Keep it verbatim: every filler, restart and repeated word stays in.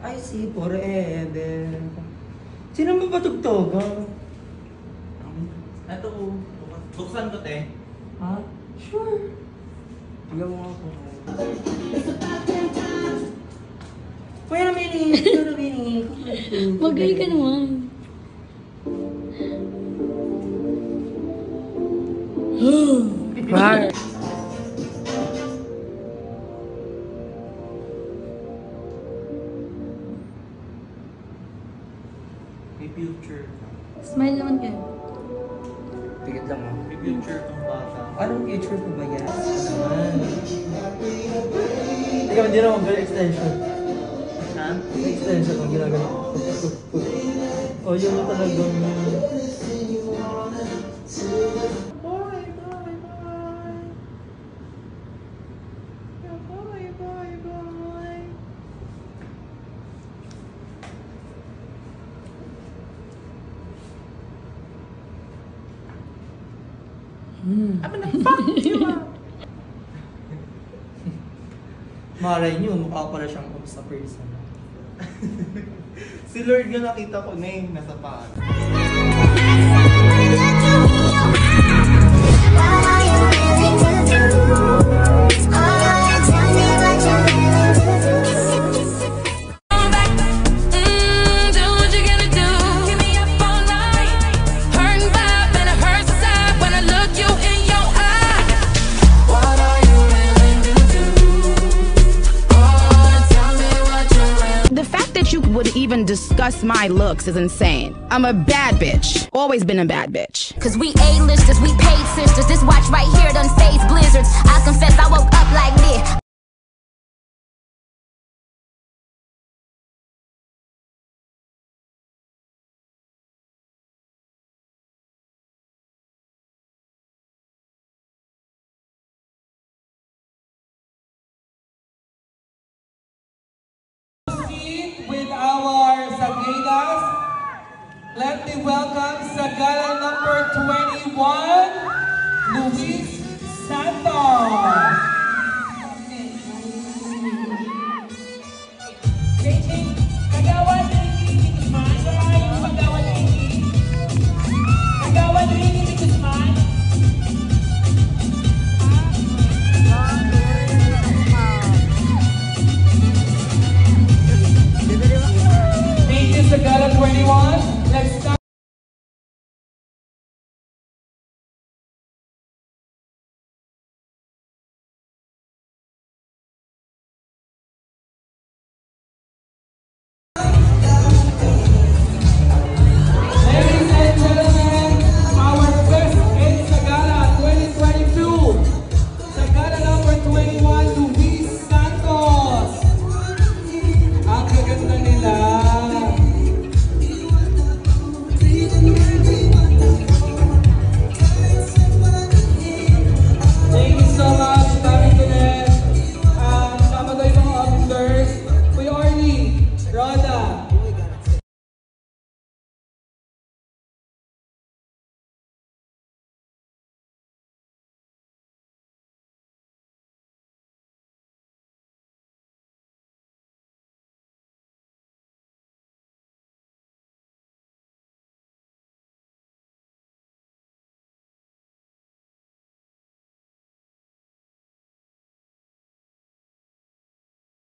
I see forever. Sino mo patugtogan? Ito, buksan ko, te. Ha? Sure. Tignan mo ako. Wait a minute! Wait a minute! Magay ka naman. Rar. May future. Smile naman kayo. Tigit lang ako. May future tong bata. Anong future ko ba yan? Ano naman? Ikaw, hindi na mag extension. Ha? Extension ang ginagawa ko. O, yun na talagang... Bye, bye, bye. Bye, bye, bye. Hmm. I'm gonna fuck you up. Maray niyo, mukha pala siyang sa person. Si Lord nga nakita ko na yung nasa paan. Even discuss my looks is insane. I'm a bad bitch. Always been a bad bitch. Cause we A-listers, we paid sisters. This watch right here done phase blizzards. I confess I woke up like this. With our Sagalas, let me welcome Sagala number twenty-one, Louis.